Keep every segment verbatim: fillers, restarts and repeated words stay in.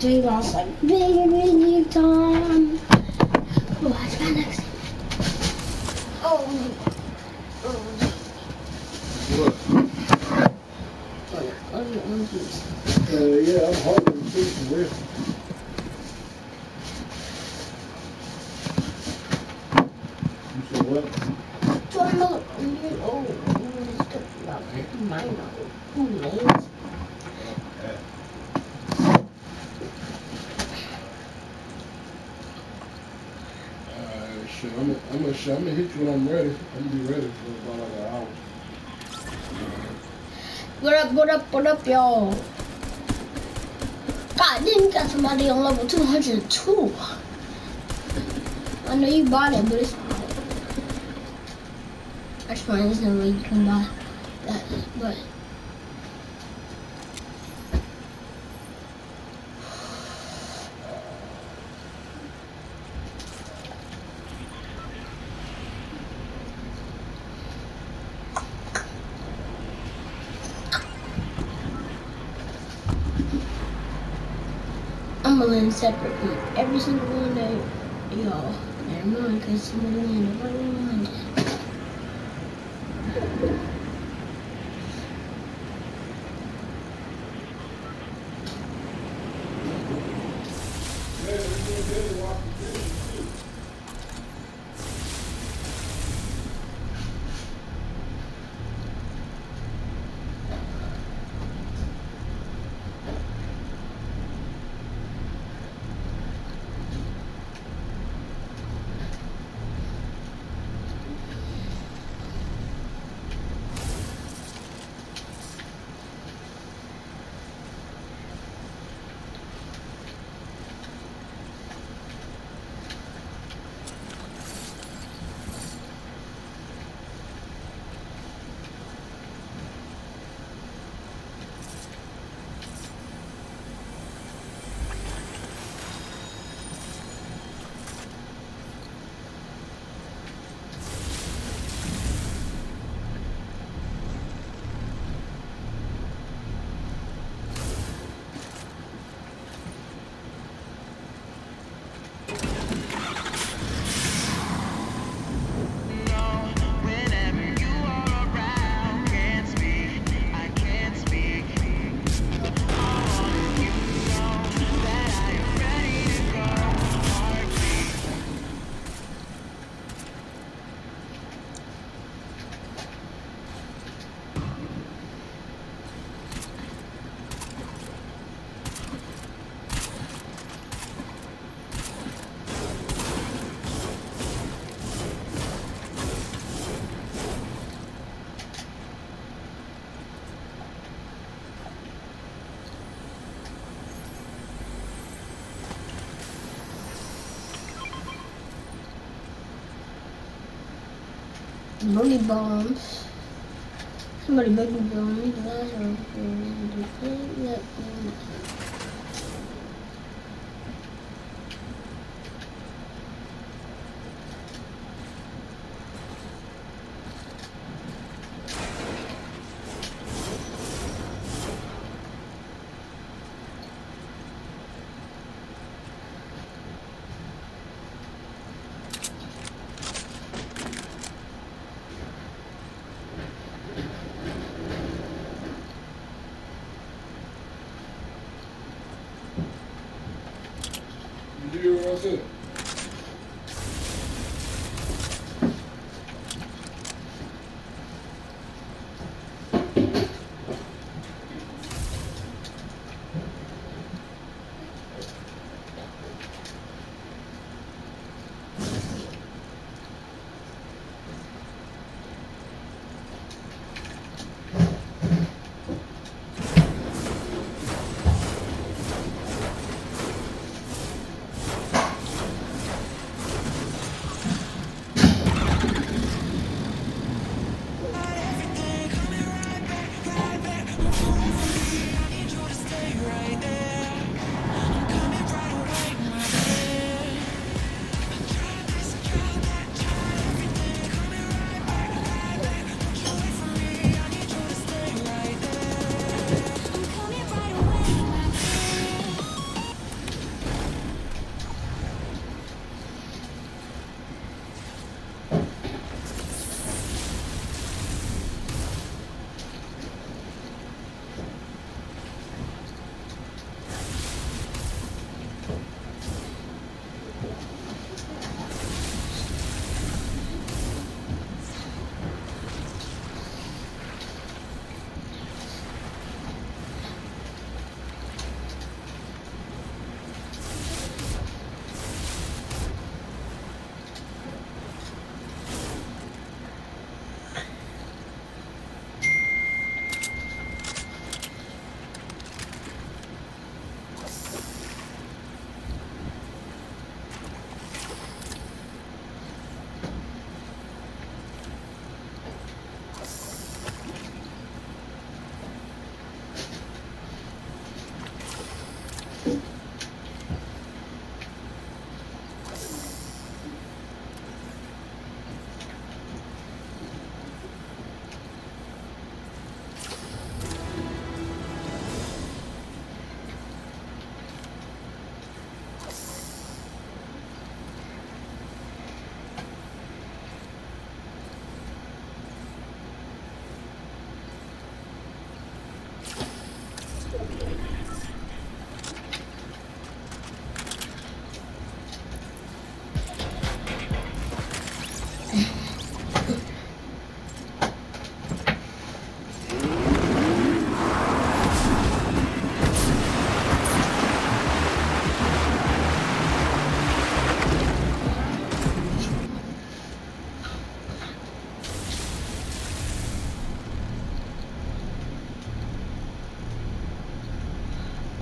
they lost like big, big time. Oh, I got next. Oh. Oh. What? Oh, your oranges. Uh, yeah, I'm hungry too for real. You said what? Do I know? Oh, mine. Who knows? Alright, shit. I'm gonna I'm shit, I'm hit you when I'm ready. I'm gonna be ready for about like an hour. What up, what up, what up, y'all? God, didn't got somebody on level two hundred two. I know you bought it, but it's that's fine. There's no way you can buy that, but I'm gonna learn separate from every single one of y'all. Never mind, because somebody landed right behind it. Boogie bombs. Somebody boogie bomb me. Last one. You hear what I said?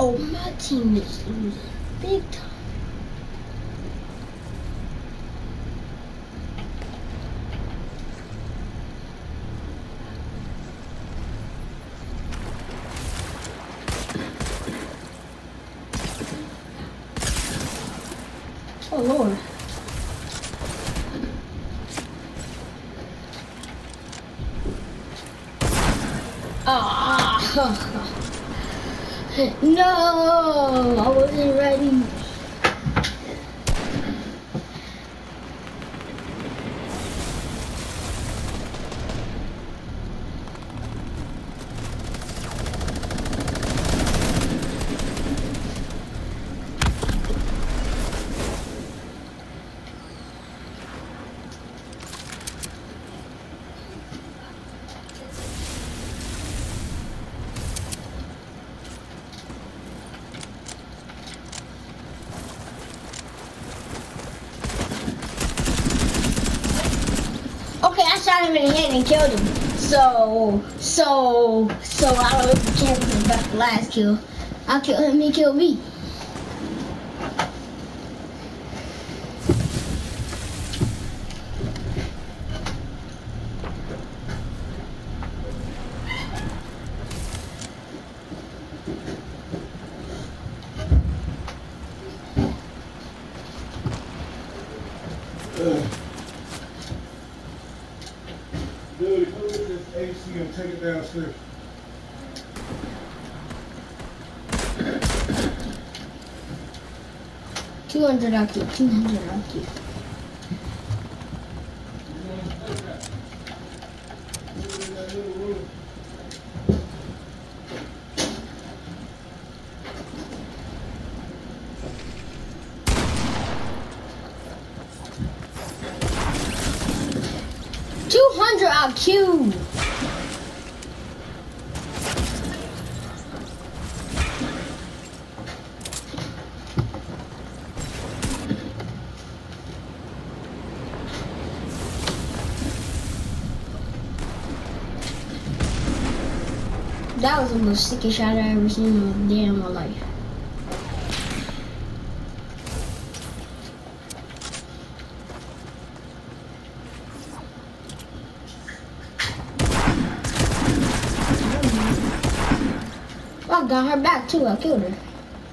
Oh, my team is losing big time. Oh Lord. Ah. No, I wasn't ready. Okay, I shot him in the head and killed him. So, so, so I don't care if it's about the last kill. I killed him, he killed me. Dude, come get this A C and take it downstairs. two hundred I keep, two hundred I keep. two hundred I Q. That was the most sickest shot I ever seen in my day in my life. I got her back too, I killed her.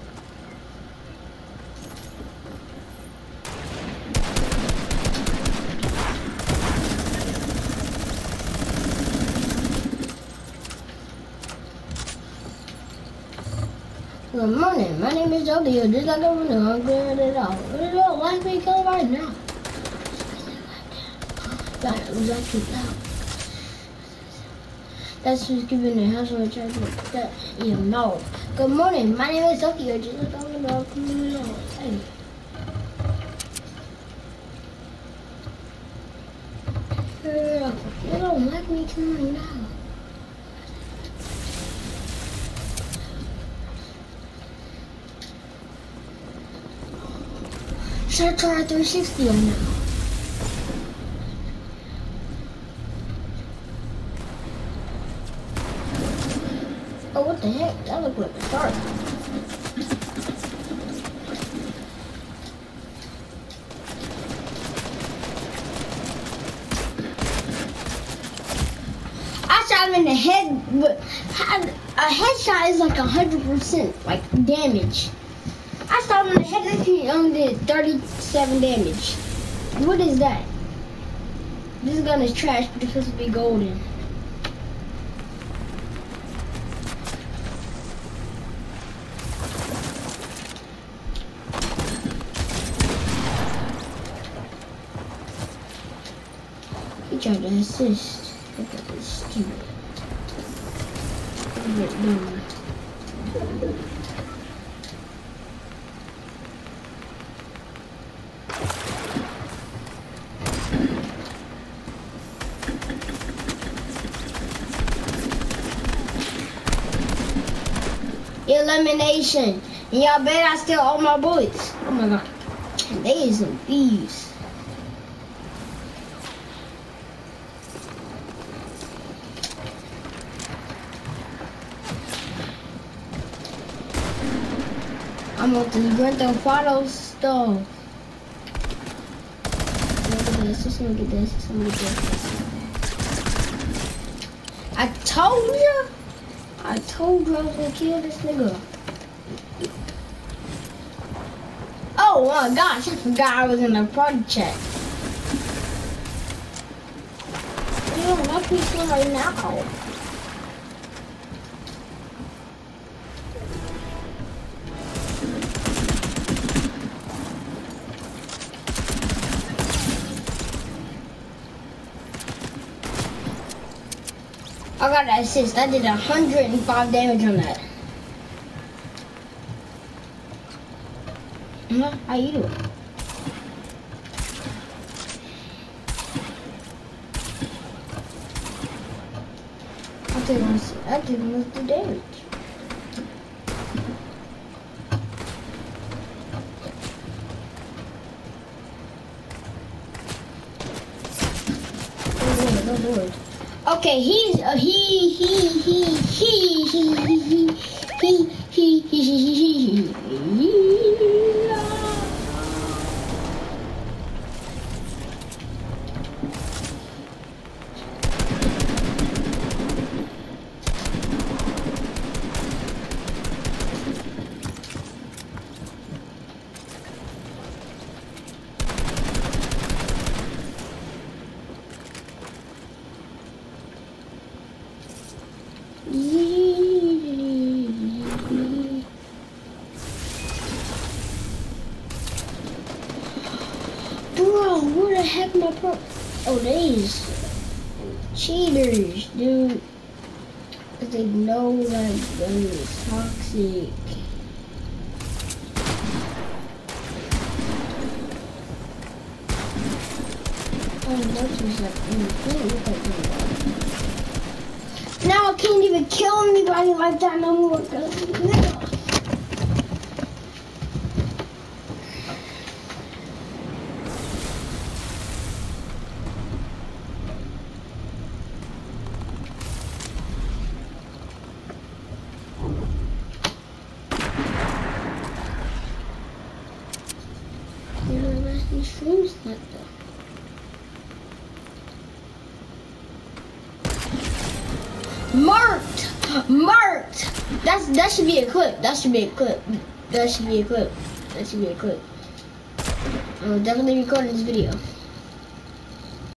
Good morning, my name is Jody, just like everyone knows, I'm good at it all. What don't like me, kill right now. That was actually loud. That's just giving the house on a charge like that. Yeah, no. Good morning, my name is Tokyo, just like everyone knows, I'm good at it all. Hey. Girl, you don't like me, kill right now. Should I try three sixty on now? Oh, what the heck? That looked like a shark. I shot him in the head, but a headshot is like a hundred percent like damage. I shot him in the head and he only did thirty-seven damage. What is that? This gun is trash, but it's supposed to be golden. He tried to assist. Look at this stupid. Get done. Elimination. And y'all bet I steal all my bullets. Oh my god. They is some thieves. I'm on this Grand Theft Auto stuff. Look at this. Just look at this. Just look at this. I told you. I told you I was gonna kill this nigga. Oh my gosh! I forgot I was in the party chat. You don't like me for right now. I got an assist. I did one hundred five damage on that. Huh? How you doing? I did most, I did most of the damage. Oh Lord, oh Lord. Okay, he's uh, he he he he he he he he he he he Bro, where the heck my pro? Oh, these cheaters, dude. Cause they know that gun is toxic. Oh, that's just like, mm, now I can't even kill anybody like that no more. No. These streams like that. Marked! Marked! That's that should be a clip. That should be a clip. That should be a clip. That should be a clip. I'm definitely recording this video.